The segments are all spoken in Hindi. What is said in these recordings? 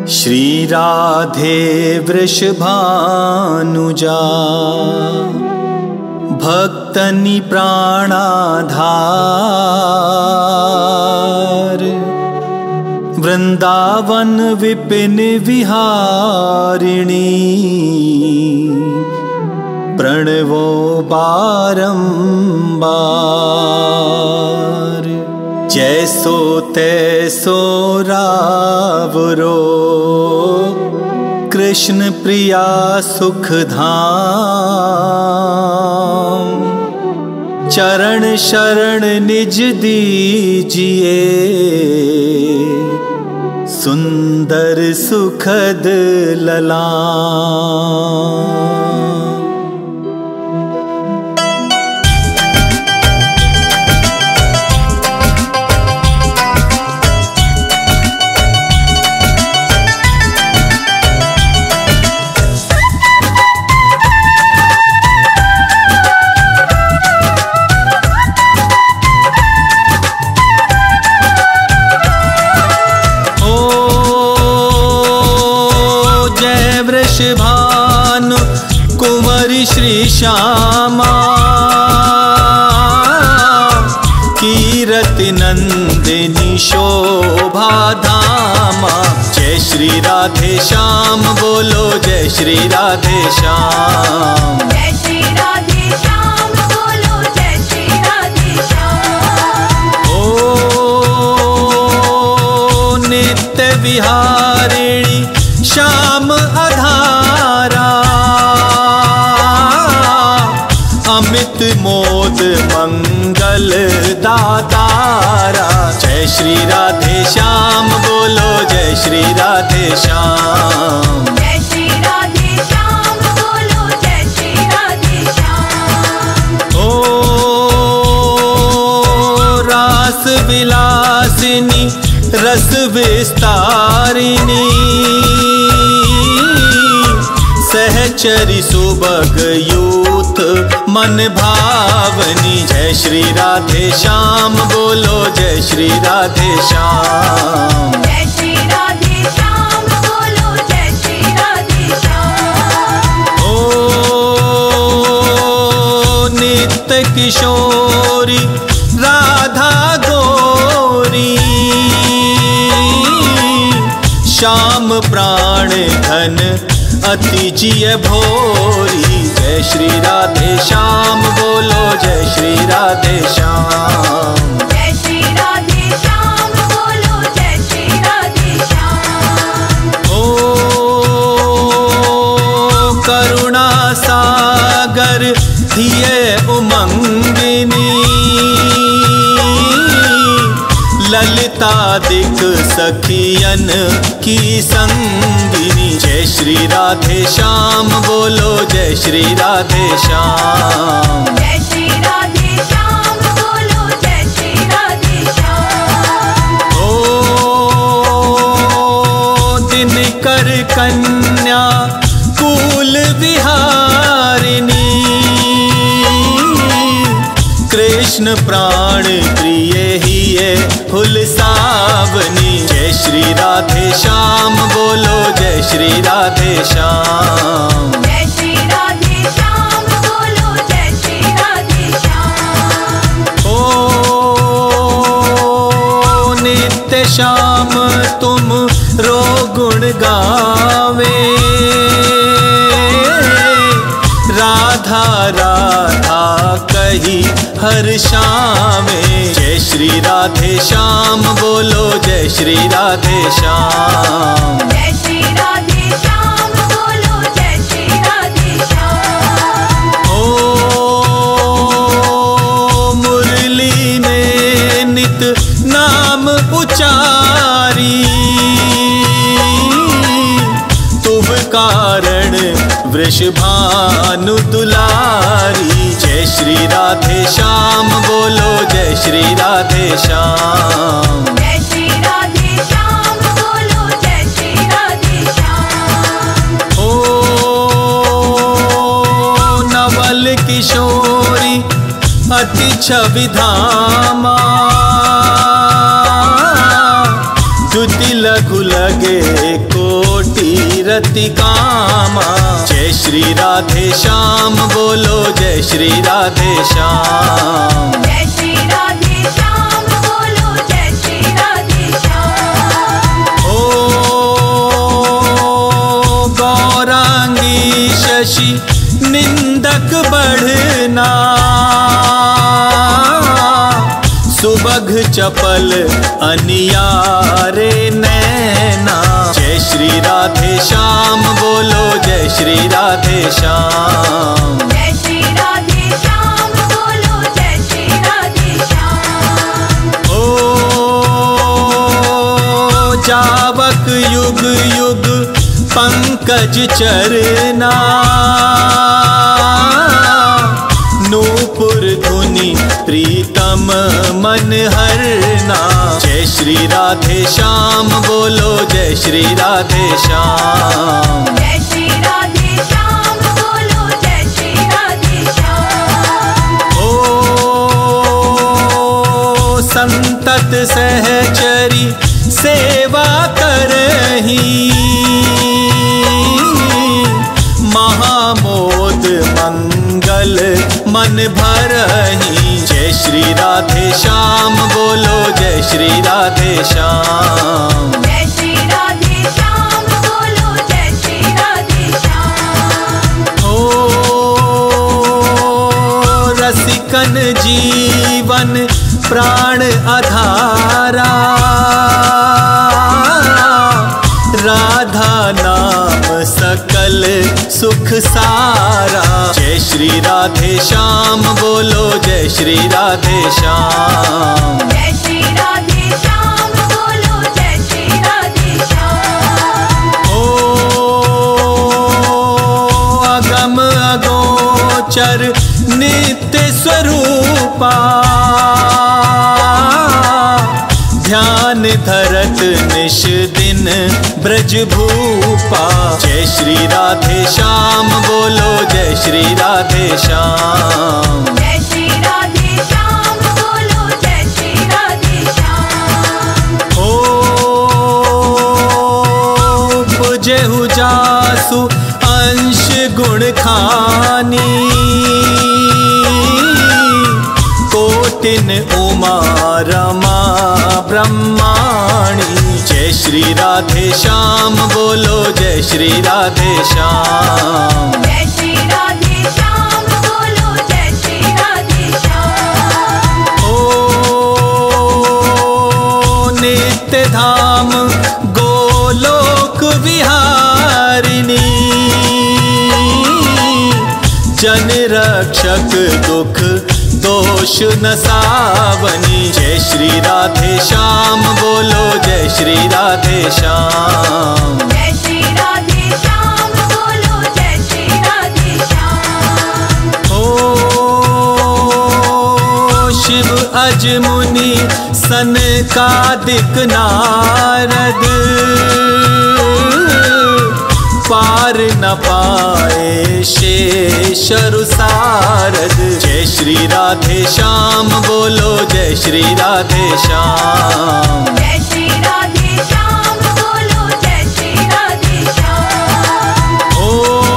श्री राधे वृषभानुजा भक्तनि प्राणाधार, वृंदावन विपिन विहारिणी प्रणवो बारंबार। जैसो तैसो रावरो कृष्ण प्रिया सुखधाम, चरण शरण निज दीजिए सुंदर सुखद ललाम। भानु कुंवरी श्री श्यामा, कीरति नंदिनी शोभा धामा। जय श्री राधे श्याम बोलो, जय श्री राधे श्याम। जय श्री राधे श्याम बोलो, जय श्री राधे श्याम। ओ नित्य विहारिणी श्याम आधारा, अमित मोद मंगल दातारा। जय श्री राधे श्याम बोलो, जय श्री राधे श्याम। जय श्री राधे श्याम बोलो, जय श्री राधे श्याम। ओ रास विलासिनी रस विस्तारिणी, सहचरी सुबग यूथ मन भावनी। जय श्री राधे श्याम बोलो, जय श्री राधे श्याम। जय श्री राधे श्याम बोलो, जय श्री राधे श्याम। ओ नित्य किशोरी राधा गोरी, श्याम प्राण धन अति जिय भोरी। जय श्री राधे श्याम बोलो, जय श्री राधे श्याम। जय श्री राधे श्याम बोलो, जय श्री राधे श्याम। ओ करुणा सागर धिये उमंगिनी, ललिता दिक सखियन की संगिनी। जय श्री राधे श्याम बोलो, जय श्री राधे श्याम। जय श्री राधे श्याम बोलो, जय श्री राधे श्याम। ओ दिनकर कन्या कुल विहारिणी, कृष्ण प्राण प्रिय ही फुल सावनी। जय श्री राधे श्याम बोलो, जय श्री राधे श्याम। जय श्री राधे श्याम बोलो, जय श्री राधे श्याम। ओ नित्य श्याम तुम रो गुण गावे, राधा राधा कही हर श्यामे। जय श्री राधे श्याम बोलो, जय श्री राधे श्याम। जय श्री राधे श्याम बोलो, जय श्री राधे श्याम। ओ मुरली ने नित नाम उचारी, तुम कारण वृषभानु दुलारी। जय श्री राधे श्याम बोलो, जय श्री राधे श्याम। जय श्री राधे श्याम बोलो, जय श्री राधे श्याम। ओ नवल किशोरी अति छवि धामा, दुतिल रघु लगे कोटि रति कामा। जय श्री राधे श्याम बोलो जय श्री राधे श्याम। जय श्री राधे श्याम बोलो जय श्री राधे श्याम। ओ गौरांगी शशि निंदक बढ़ना, सुबघ चपल अनियारे नैना। जय श्री राधे श्याम बोलो जय श्री राधे श्याम। जय श्री राधे श्याम बोलो जय श्री राधे श्याम। ओ जावक युग युग पंकज चरना, नूपुर धुनि प्रीतम मन हरना। जय श्री राधे श्याम बोलो जय श्री राधे श्याम। जय श्री राधे श्याम बोलो जय श्री राधे श्याम। ओ संतत सहचरी सेवा करही, महामोद मंगल मन भरही। जय श्री राधे श्याम बोलो जय श्री राधे श्याम। जय श्री राधे श्याम बोलो जय श्री राधे श्याम। ओ रसिकन जीवन प्राण आधारा, राधा नाम सकल सुख सारा। जय श्री राधे श्याम बोलो जय श्री राधे श्याम। जय श्री राधे श्याम बोलो जय श्री राधे श्याम। ओ अगम अगोचर नित्य स्वरूपा, ध्यान धरत निश दिन ब्रज भूपा। जय श्री राधे श्याम बोलो जय श्री राधे श्याम। जय श्री राधे श्याम बोलो जय श्री राधे श्याम। ओ पुजेहु जासु अंश गुण खानी, कोटिन उमा रमा ब्रह्माणी। जय श्री राधे श्याम बोलो जय श्री राधे श्याम। जय श्री राधे श्याम बोलो जय श्री राधे श्याम। ओ नित्य धाम गोलोक विहारिणी, जन रक्षक दुख दोष न सावनी। जय श्री राधे श्याम बोलो जय श्री राधे श्याम। जय श्री राधे श्याम बोलो जय श्री राधे श्याम। ओ शिव अज मुनि सनकादिक नारद, पार न पाए शेषरु सारद। जय श्री राधे श्याम बोलो जय श्री राधे श्याम। जय श्री राधे श्याम बोलो जय श्री राधे श्याम। ओ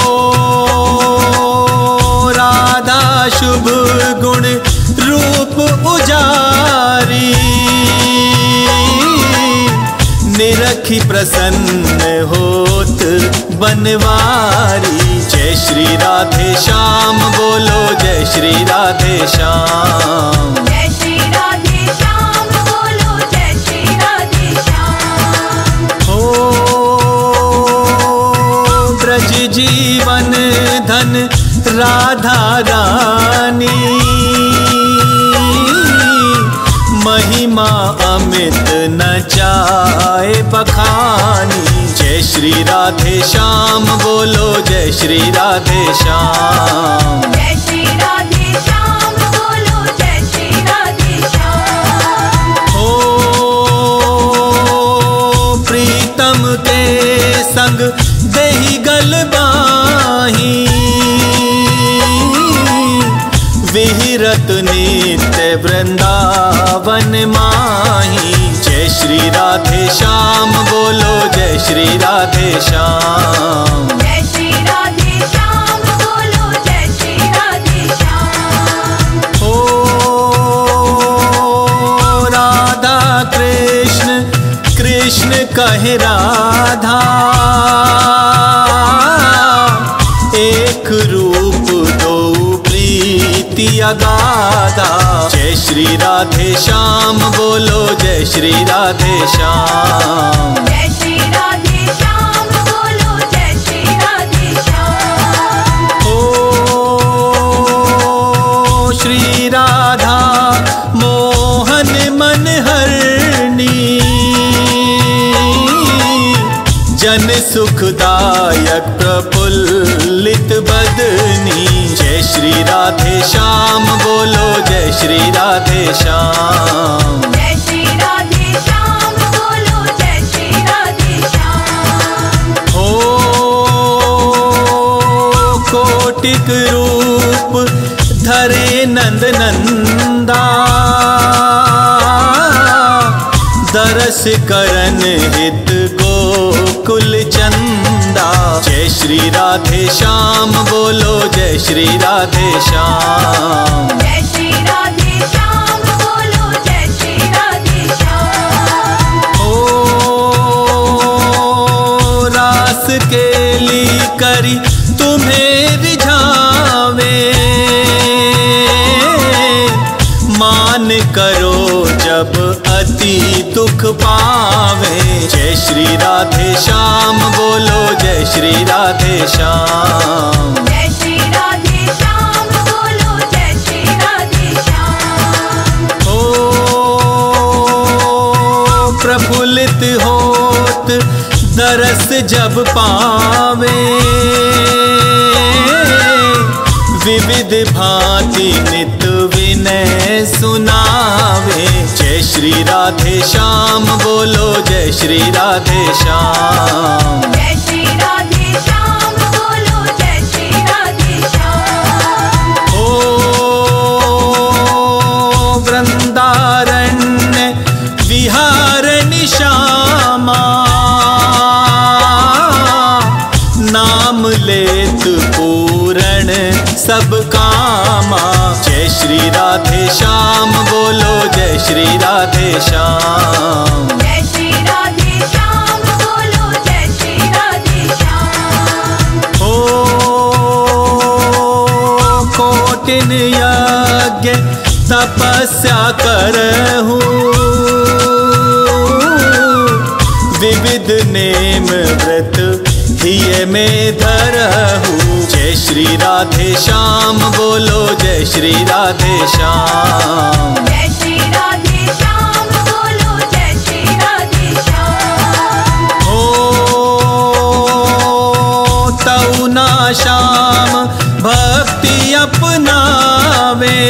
राधा शुभ गुण रूप उजारी, निरखी प्रसन्न होत बनवारी। जय श्री राधे श्याम बोलो जय श्री राधे श्याम। जय श्री राधे श्याम बोलो जय श्री राधे श्याम। ओ ब्रज जीवन धन राधा रानी, महिमा अमित न जाए बखानी। जय श्री राधे श्याम बोलो जय श्री राधे श्याम। जय श्री राधे श्याम बोलो जय श्री राधे श्याम। ओ प्रीतम के संग देहि गल बाही, विहिरत नित्य वृंदावन माही। जय श्री श्री राधे श्याम बोलो जय श्री राधे श्याम। जय श्री राधे श्याम बोलो जय श्री राधे श्याम। ओ राधा कृष्ण कृष्ण कहे राधा, एक रूप दो प्रीति अगाधा। जय श्री राधे श्याम बोलो जय श्री राधे श्याम। जय श्री राधे श्याम बोलो जय श्री राधे श्याम। ओ श्री राधा मोहन मन हरणी, जन सुखदायक प्रफुल्लित बदनी। जय श्री राधे श्याम बोलो जय श्री राधे श्याम। जय श्री राधे श्याम बोलो जय श्री राधे श्याम। हो कोटिक रूप धरे नंद नंदा, दरस करन हित गोकुल चंदा। जय श्री राधे श्याम बोलो जय श्री राधे श्याम। जय श्री राधे श्याम बोलो जय श्री राधे श्याम। ओ रास केली करी तुम्हें रिझावे, मान करो जब अति दुख पावे। जय श्री राधे श्याम बोलो जय श्री राधे श्याम। जय श्री राधे श्याम बोलो जय श्री राधे श्याम। ओ प्रफुल्लित होत दरस जब पावे, विविध भांति नित विनय सुनावे। जय श्री राधे श्याम बोलो जय श्री राधे श्याम। जय श्री राधे श्याम बोलो जय श्री राधे श्याम। ओ वृंदारण्य विहारनि श्यामा, नाम लेत पूरण सब कामा। जय श्री राधे श्याम बोलो जय श्री राधे श्याम। जय श्री राधे श्याम बोलो जय श्री राधे श्याम। ओ कोटिन यज्ञ तपस्या करहूँ, विविध नेम व्रत हिय में धरहूँ। जय श्री राधे श्याम बोलो जय श्री राधे श्याम। जय श्री राधे श्याम बोलो जय श्री राधे श्याम। हो तऊ ना श्याम भक्ति अपनावे,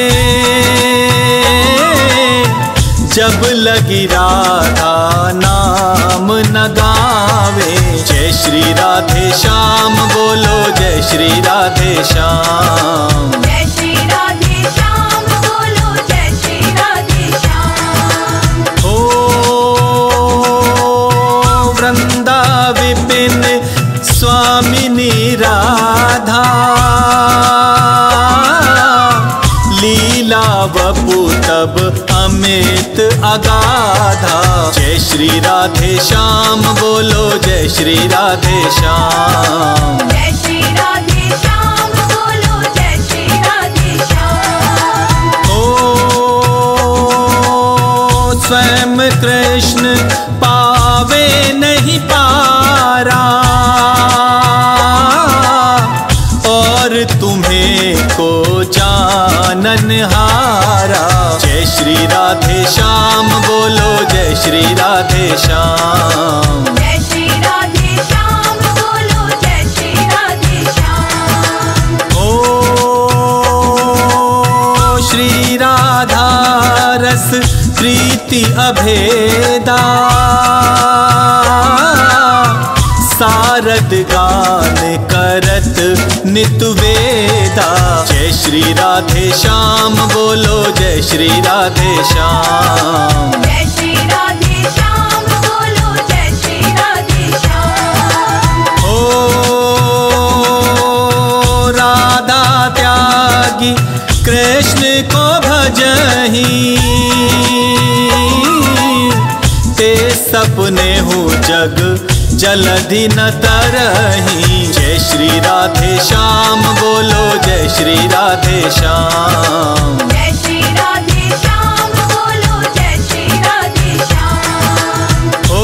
जब लगी राधा नाम न गावे। जय श्री राधे श्याम बोलो जय श्री राधे श्याम। जय श्री राधे श्याम बोलो जय श्री राधे श्याम। ओ वृंदा विपिन स्वामिनी राधा, लीला वपु तब अमित अगाधा। जय श्री राधे श्याम बोलो जय श्री राधे श्याम। जय श्री राधे श्याम बोलो जय श्री राधे श्याम। ओ स्वयं कृष्ण पावे नहीं पारा, और तुम्हें को जानन हारा। जय श्री राधे श्याम बोलो जय श्री राधे श्याम। जय श्री राधे श्याम बोलो जय श्री राधे श्याम। ओ श्री राधा रस प्रीति अभेदा, सारद गान करत नित वेदा। जय श्री राधे श्याम बोलो जय श्री राधे श्याम। जय श्री राधे श्याम ते सपने हूँ जग जलधि न तरही। जय श्री राधे श्याम बोलो जय श्री राधे श्याम। जय श्री राधे श्याम बोलो जय श्री राधे श्याम। ओ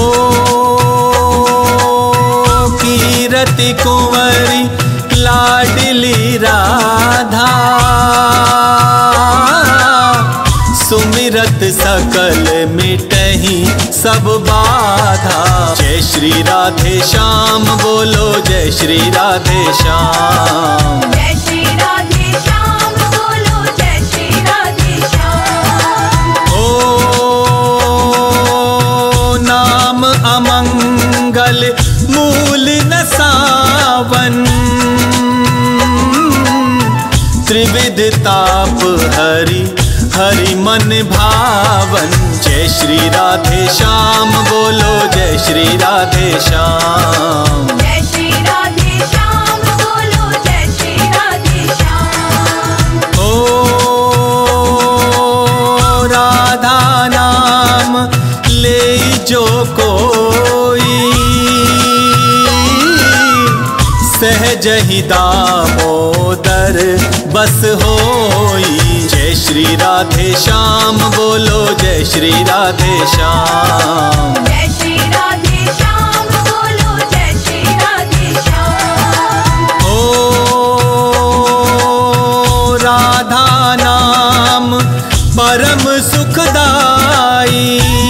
कीरति कुंवरी लाडली राधा, सुमिरत सकल मिटहि सब बाधा। जय श्री राधे श्याम बोलो जय श्री राधे श्याम। जय श्री राधे श्याम बोलो जय श्री राधे श्याम। ओ नाम अमंगल मूल न सावन, त्रिविध ताप हरि हरि मन भावन। जय श्री राधे श्याम बोलो जय श्री राधे श्याम। जय श्री राधे श्याम बोलो जय श्री राधे श्याम। ओ राधा नाम ले जो कोई, सहज ही दामोदर बस होई। जय श्री राधे श्याम बोलो जय श्री राधे श्याम। जय श्री राधे श्याम बोलो जय श्री राधे श्याम। ओ राधा नाम परम सुखदाई,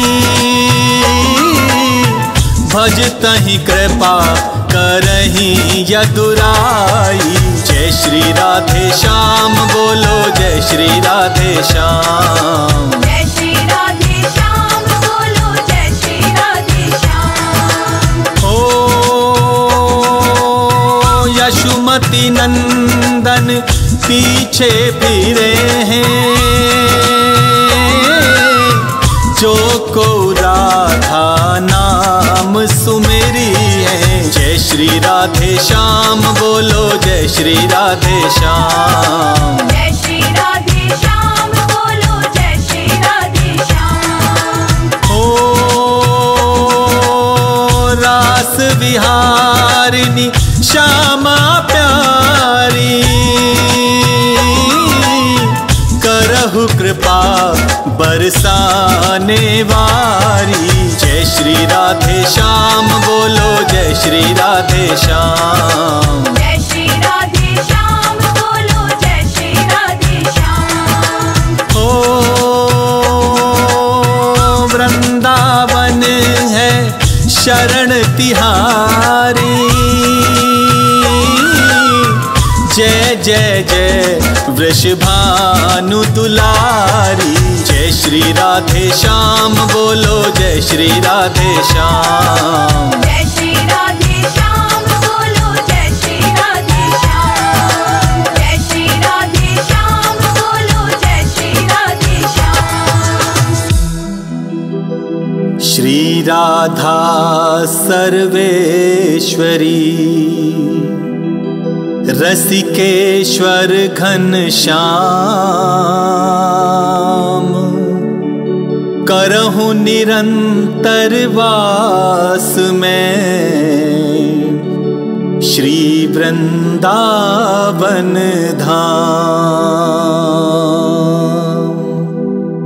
भजतहि कृपा करहि यदुराई। जय श्री राधे श्याम बोलो जय श्री राधे श्याम। जय श्री राधे श्याम बोलो जय श्री राधे श्याम। ओ यशुमती नंदन पीछे फिरे हैं, जो को राधा नाम सुमेरी है। जय श्री राधे श्याम बोलो जय श्री राधे श्याम। जय श्री राधे श्याम बोलो जय श्री राधे श्याम। ओ रास विहारिणी श्यामा प्यारी, करहु कृपा बरसाने वारी। जय श्री राधे श्याम बोलो जय श्री राधे श्याम। जय श्री राधे श्याम बोलो जय श्री राधे श्याम। ओ वृंदावन है शरण तिहारी, जय जय जय वृषभानु दुलारी। जय श्री राधे श्याम बोलो जय श्री राधे श्याम। जय श्री राधे श्याम बोलो जय श्री राधे श्याम। जय श्री राधे श्याम बोलो जय श्री राधे श्याम। श्री राधा सर्वेश्वरी, रसिकेश्वर घनश्याम, करहु निरंतर वास में श्री वृंदावन धाम।